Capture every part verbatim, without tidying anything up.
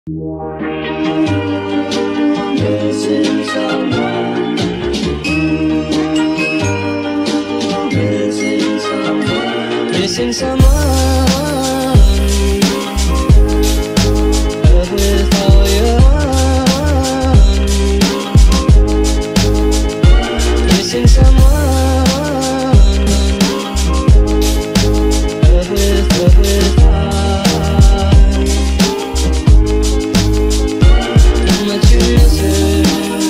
Missing someone. Missing someone. Missing someone. Love with all your heart. Missing someone. Love with, love with heart. How much you miss it.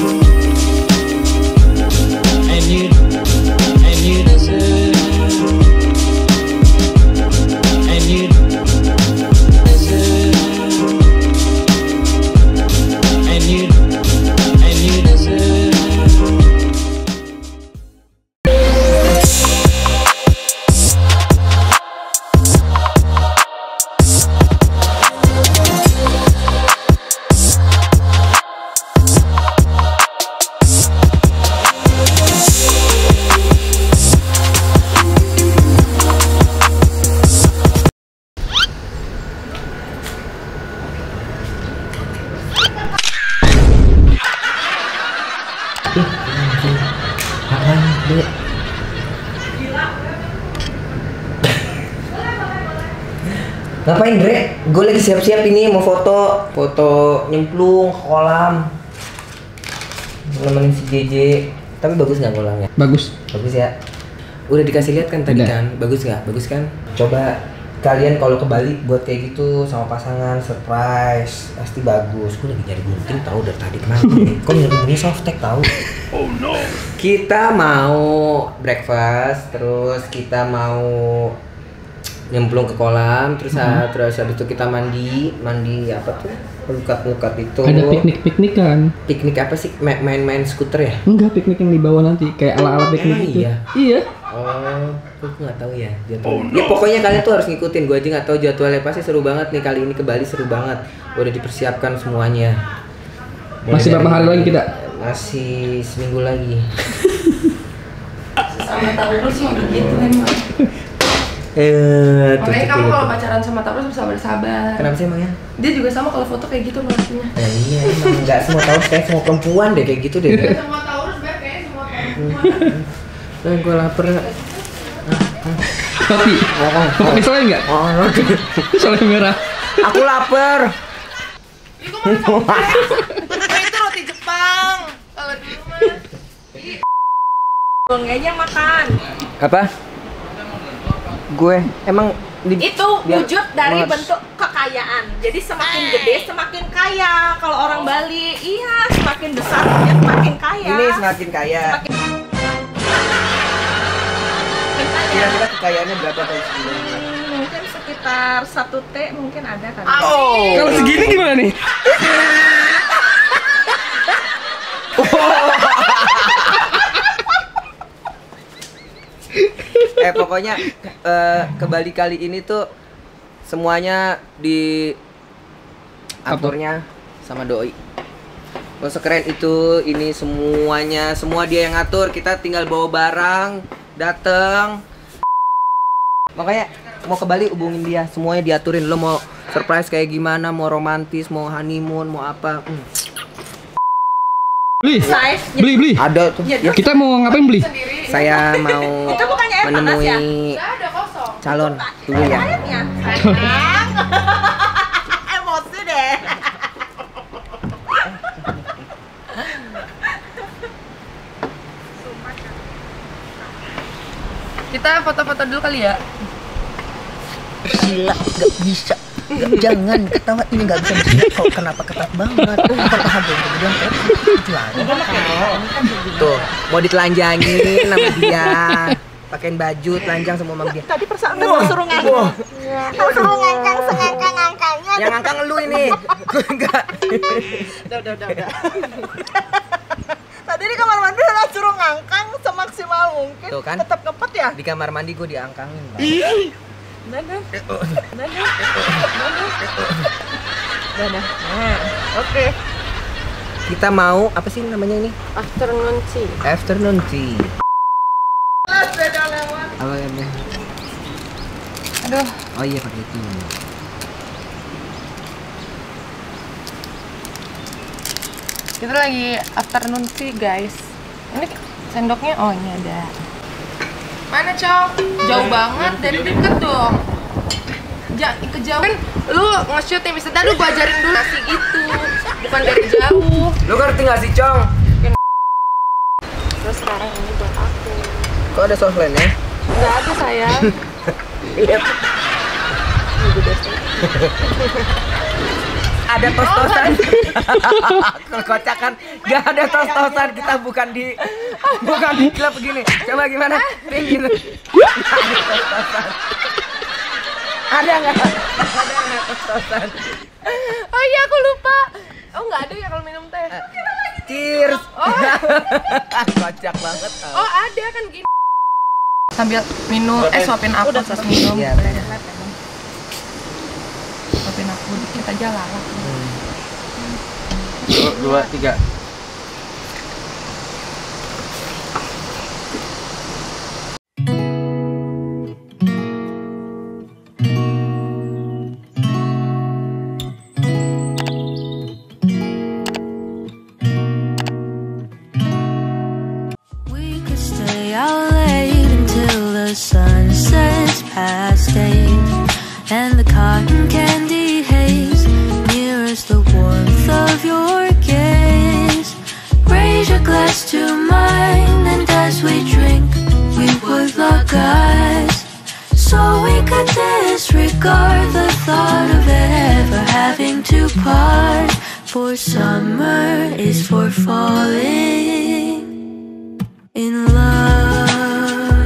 And you, and you deserve. And you deserve. And you, and you deserve. Apaan, Dek? Ngapain, Dre? Gue lagi siap-siap ini mau foto, foto nyemplung ke kolam. Nemenin si J J. Tapi bagus nggak kolamnya? Bagus. Bagus ya. Udah dikasih lihat kan tadi Udah. kan? Bagus nggak? Bagus kan? Coba kalian kalau ke Bali buat kayak gitu sama pasangan surprise pasti bagus. Gue lagi nyari gunting tahu dari tadi kenapa? Kok nyari softtek tahu? Oh no. Kita mau breakfast, terus kita mau nyemplung ke kolam, terus Hmm. terus habis itu kita mandi, mandi apa tuh? Lukat-lukat itu. Ada piknik-piknik kan? Piknik apa sih? Ma- Main-main skuter ya? Enggak, piknik yang dibawa nanti kayak ala-ala piknik Emang gitu. iya? Iya. Oh, aku nggak tahu ya jadwalnya. Ya pokoknya kalian tuh harus ngikutin. Gue aja nggak tahu jadwalnya. Pasti seru banget nih kali ini ke Bali, seru banget. Udah dipersiapkan semuanya. Mulai Masih berapa dari- hari lagi kita? Masih seminggu lagi. Sama Taurus mah begitu emang. Eh, tuh, Makanya tuh, kamu tuh. kalau pacaran sama Taurus bisa bersabar. Kenapa sih emangnya? Dia juga sama kalau foto kayak gitu maksudnya. Ya, iya, emang nggak semua tahu kayak semua perempuan deh kayak gitu deh. Semua Taurus beb kayaknya semua perempuan. Nah, gue lapar. Roti. Mau pakai selai nggak? Oh, roti. Selai merah. Aku lapar. Ih, kok makan sampai? Itu roti Jepang. Kalau dulu mah. Bongenya makan. Apa? Gue emang di, Itu biar- wujud dari Mars. bentuk kekayaan. Jadi semakin gede semakin kaya. Kalau orang Bali, iya semakin besar dia semakin kaya. Ini semakin kaya. Semakin kaya. Kira-kira kekayaannya berapa kali sebulan? Hmm, mungkin sekitar satu T mungkin ada kan. Oh. Kalau segini gimana nih? Eh pokoknya eh, ke Bali kali ini tuh semuanya di aturnya sama doi. Oh, sekeren itu, ini semuanya, semua dia yang ngatur. Kita tinggal bawa barang, dateng. Makanya mau ke Bali hubungin dia, semuanya diaturin. Lo mau surprise kayak gimana, mau romantis, mau honeymoon, mau apa? Hmm. Beli. Size Beli, beli. Ada tuh. Ya, Kita mau ngapain beli? Saya mau Itu bukannya air panas menemui ya? Ada kosong. calon dulu ya. Airnya. Sayang. Emosi deh. Kita foto-foto dulu kali ya. Sila nggak bisa. Nggak, jangan ketawa ini nggak bisa disini kok kenapa ketat banget ntar kehabisan kemudian tuh mau ditelanjangin sama dia pakein baju telanjang sama mama dia Tadi perasaan udah suruh ngangkang. Suruh ngangkang sengangkang-ngangkangnya. yang ngangkang lu ini gue enggak Udah, udah, udah, udah. Tadi di kamar mandi udah suruh ngangkang semaksimal mungkin. Tuh kan? Tetap ngepet ya? di kamar mandi gue diangkangin Bang. Nah, nah. Nah, nah. Nah, nah. Nah, oke. kita mau apa sih namanya ini Afternoon tea. afternoon tea Beda lewat. apa ya Beh? Aduh, oh iya pakai itu Kita lagi afternoon tea guys. Ini sendoknya, oh ini ada. Mana Cok? Jauh banget dari deket dong. Ja, kejauhan lu nge-shoot yang bisa tadi gua ajarin dulu nasi gitu. Bukan dari jauh. Lu ngerti gak sih, Cong? Terus sekarang ini buat aku. Kok ada softline ya? Enggak ada sayang. Lihat. Ada tos-tosan. Kalau kocak kan gak ada tos-tosan, kita bukan di bukan di klub begini. Coba gimana? Tinggi. Ada tos-tosan. Ada nggak? Ada nggak tos-tosan? Oh iya aku lupa. Oh nggak ada ya kalau minum teh. Cheers. Kocak banget. Oh ada kan gini. Sambil minum, eh suapin aku terus minum. Iya, Suapin aku dikit aja lah. Dua, dua, tiga. We could stay out late until the sun sets past eight, and the cotton candy haze mirrors the warmth of your gaze. Raise your glass to mine, and as we drink, we would lock eyes, so we could disregard the thought of ever having to part. For summer is for falling in love.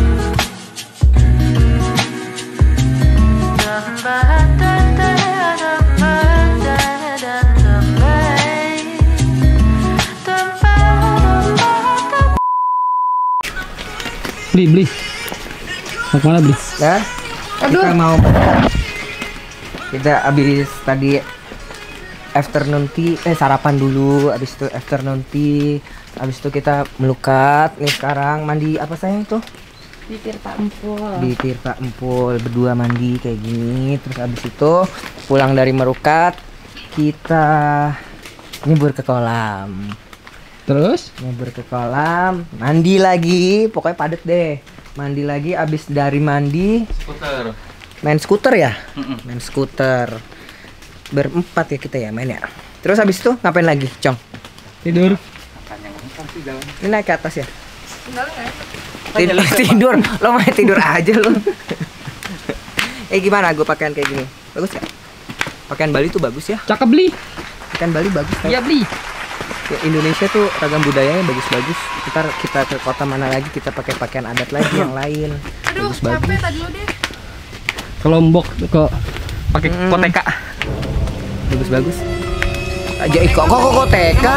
Beli, beli. Mau kemana beli? Ya, kita mau kita habis tadi afternoon tea, eh sarapan dulu, habis itu afternoon tea, habis itu kita melukat. Nih sekarang mandi apa sayang tuh? Di Tirta Empul. Di Tirta Empul berdua mandi kayak gini. Terus habis itu pulang dari melukat kita nyebur ke kolam. Terus? Nyebur ke kolam, mandi lagi, pokoknya padet deh. Mandi lagi, abis dari mandi Skuter. main skuter ya? Mm-mm. Main skuter. Berempat ya kita ya main ya. Terus habis itu ngapain lagi, Cong? Tidur. Ini naik ke atas ya? Tidur, tidur. Lo main tidur aja lo. Eh gimana gue pakaian kayak gini? Bagus gak? Pakaian Bali tuh bagus ya? Cakep beli. Pakaian Bali bagus kan? Iya beli. Ya, Indonesia tuh ragam budayanya bagus-bagus. Ntar kita ke kota mana lagi kita pakai pakaian adat lagi yang lain. Aduh Bagus-bagus. capek tadi lo deh. Ke Lombok ke pakai Mm. koteka. Bagus-bagus. Aja kok kok kok koteka.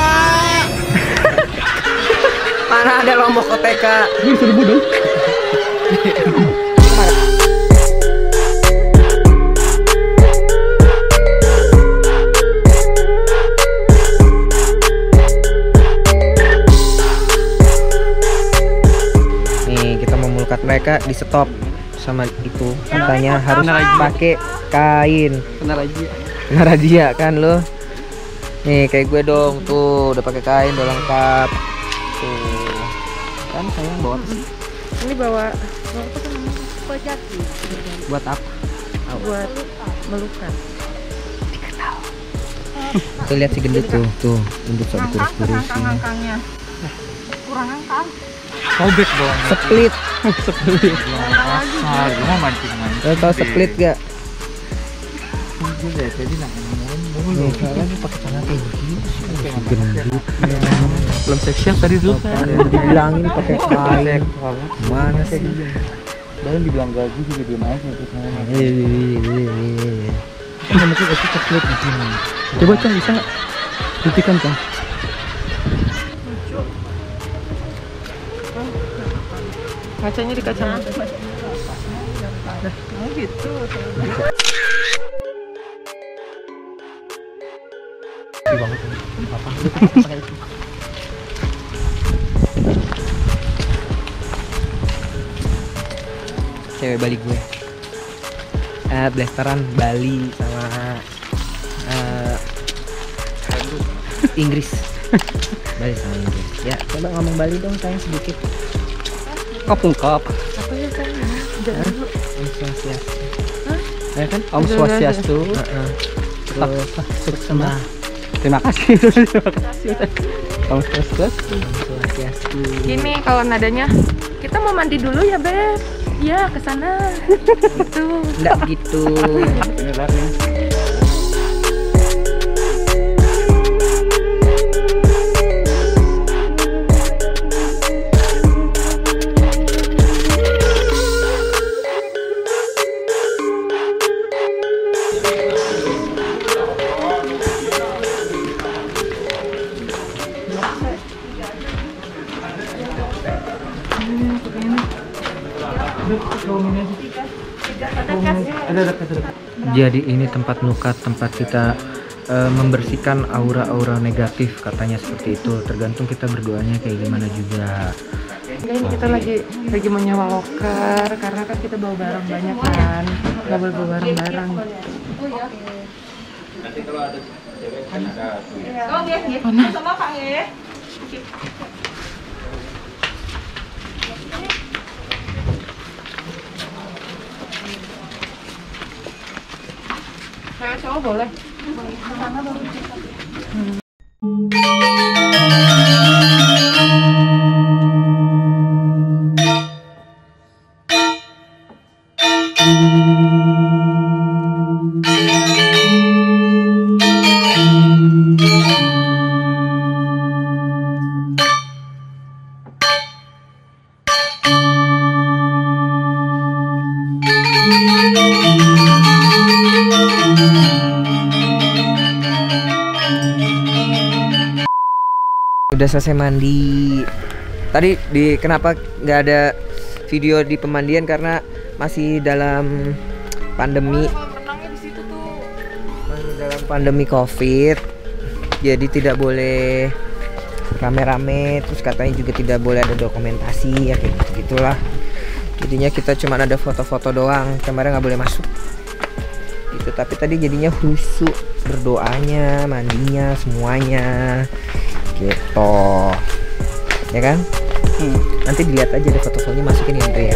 Mana ada Lombok koteka? Ini serbu dong. Nih kita mau melukat mereka di stop sama itu katanya harus pakai kain. Benar aja. Nah razia kan lo. Nih kayak gue dong tuh udah pakai kain udah lengkap. Tuh. Kan sayang bawa apa sih? Ini bawa bawa apa namanya? Kojaki. Buat apa? Buat melukat. Tuh lihat si gendut tuh, tuh gendut sok dikurus-kurus. Ngangkang-ngangkangnya. Kurang ngangkang. Sobek dong. Split. Split. Ah, gue mau mancing-mancing. Lo tau split gak? Gue dari tadi nggak ngomong mulu. Nih soalnya dia pakai celana kayak begini. Gendut. Belum seksiap tadi dulu kan. Dibilangin pakai kain. Mana sih? Dan dibilang gaji juga diem aja gitu. Kan mungkin itu split. Coba Cang bisa nggak? Buktikan Cang. Ngacanya di kacamata. Oh gitu. Cewek Bali gue. Eh, blasteran Bali sama eh Inggris. Bali sama Inggris. Ya, coba ngomong Bali dong sayang sedikit. Kapungkap. Apa ya sayang? Jangan dulu. Om Swastiastu. Ya kan? Om Swastiastu. Heeh. Terus Terus sembah. terima kasih. Terima kasih. Om Swastiastu. Om Swastiastu. Gini kalau nadanya, kita mau mandi dulu ya Beb. Ya ke sana. Gitu. Enggak gitu. Jadi ini tempat nukat, tempat kita uh, membersihkan aura-aura negatif, katanya seperti itu. Tergantung kita berdoanya kayak gimana juga. Ini kita lagi lagi menyewa loker karena kan kita bawa barang banyak kan, nggak boleh bawa barang-barang. Nanti kalau ada cewek kan ada. Oh iya, iya. Sama Kak ya. Saya cowok boleh. Udah selesai mandi. Tadi di kenapa nggak ada video di pemandian karena masih dalam pandemi. Renangnya di situ tuh. Masih dalam pandemi COVID. Jadi tidak boleh rame-rame, terus katanya juga tidak boleh ada dokumentasi ya kayak gitu gitulah. Jadinya kita cuma ada foto-foto doang. Kemarin nggak boleh masuk. Gitu, tapi tadi jadinya khusyuk berdoanya, mandinya, semuanya. Gitu. Ya kan? Hmm. Nanti dilihat aja deh foto-fotonya, masukin ya Andre ya.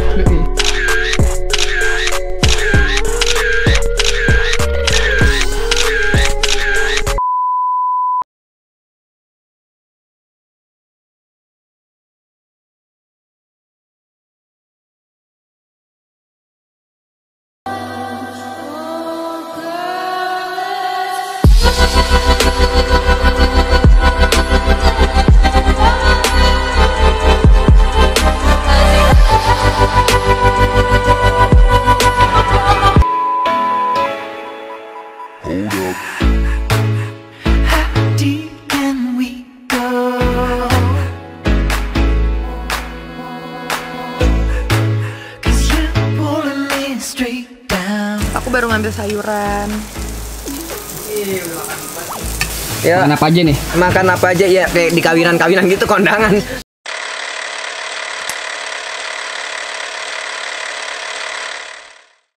Aku baru ngambil sayuran. Ya, Makan apa aja nih? makan apa aja ya kayak di kawinan-kawinan gitu kondangan.